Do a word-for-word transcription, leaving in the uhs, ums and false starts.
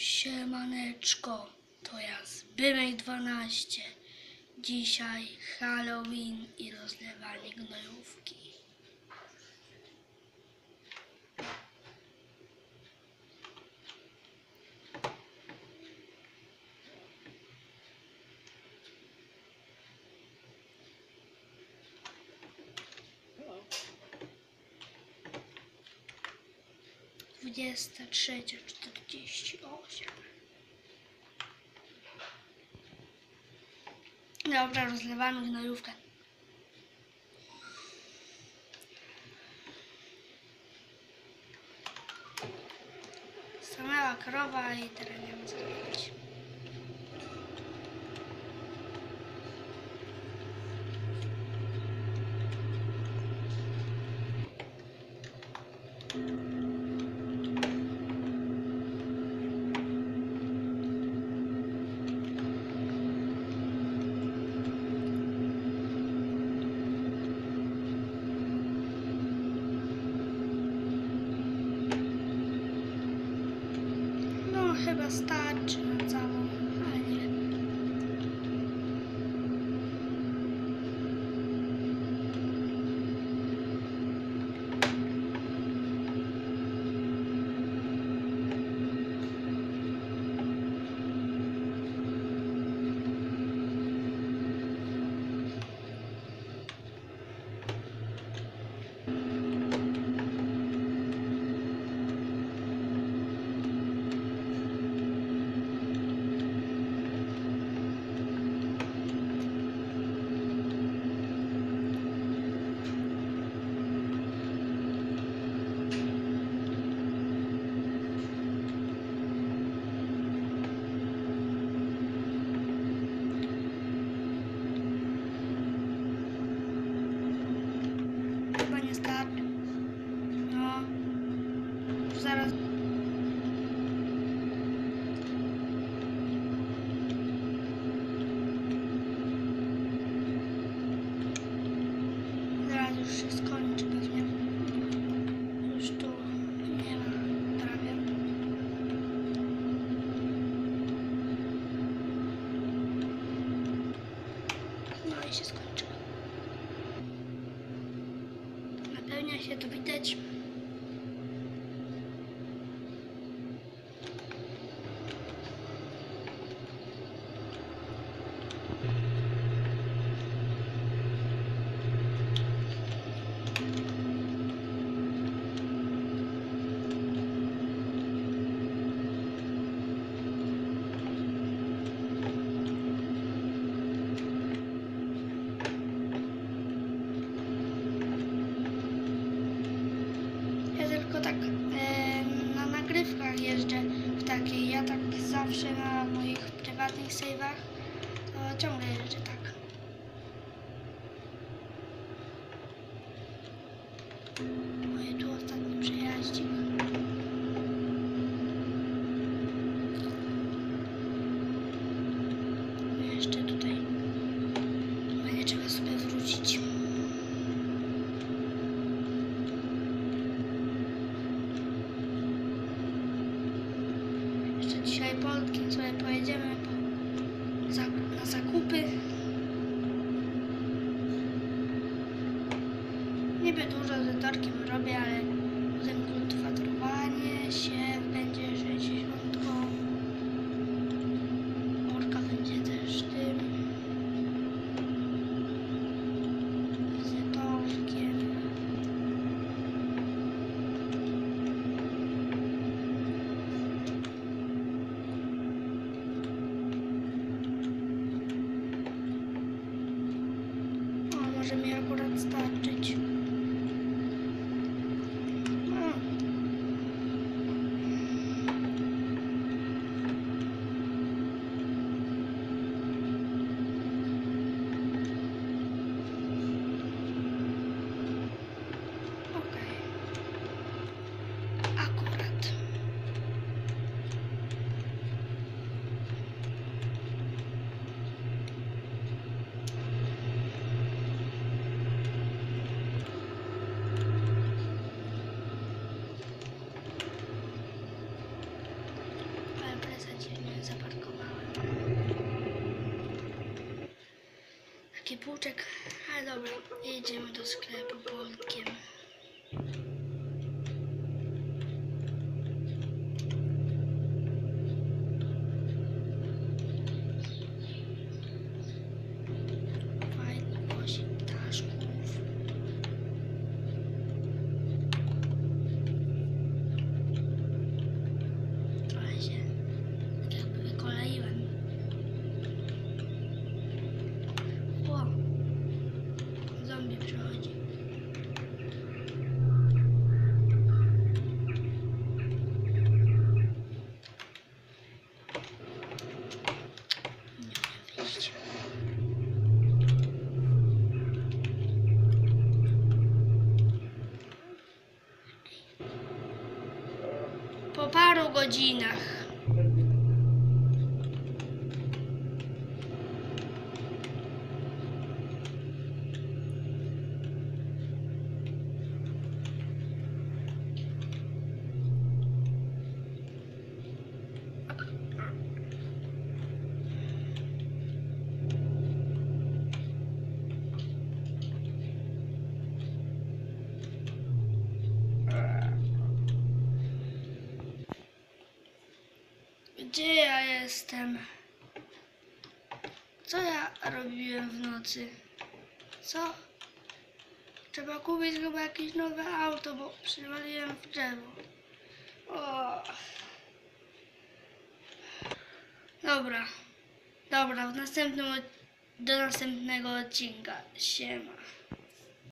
Siemaneczko, to ja Zbymek dwanaście. Dzisiaj Halloween i rozlewanie gnojówki. dwudziesta trzecia czterdzieści osiem. Dobra, rozlewamy gnojówkę. Stanęła krowa i teraz nie ma co robić. Chyba starczy na całą, ale nie wiem. Zaraz. Zaraz już się skończy pewnie. Już tu nie ma prawie. No i się skończyło. Napełnia się, to widać. Tak e, na nagrywkach jeżdżę w takiej, ja tak zawsze na moich prywatnych save'ach to ciągle jeżdżę tak. Moje tu ostatni przejaździk. Jeszcze tutaj będzie trzeba sobie wrócić. Dzisiaj Polkiem sobie pojedziemy po, za, na zakupy. Niby dużo z torkiem robię, ale potem kultywatrowanie się będzie sześćdziesiątką. Orka będzie też tym. Z torkiem. Może mi akurat starczyć. No. zaparkowałem. Taki półczek, ale dobra, jedziemy do sklepu Polkiem. Fajny głosik ptaszków. Trochę się tak jakby wykoleiłem. O! Zombie przychodzi. Nie umiem wyjść. Po paru godzinach. Gdzie ja jestem? Co ja robiłem w nocy? Co? Trzeba kupić chyba jakieś nowe auto, bo przywaliłem w drzewo. O. Dobra. Dobra, w następnym, od- do następnego odcinka. Siema.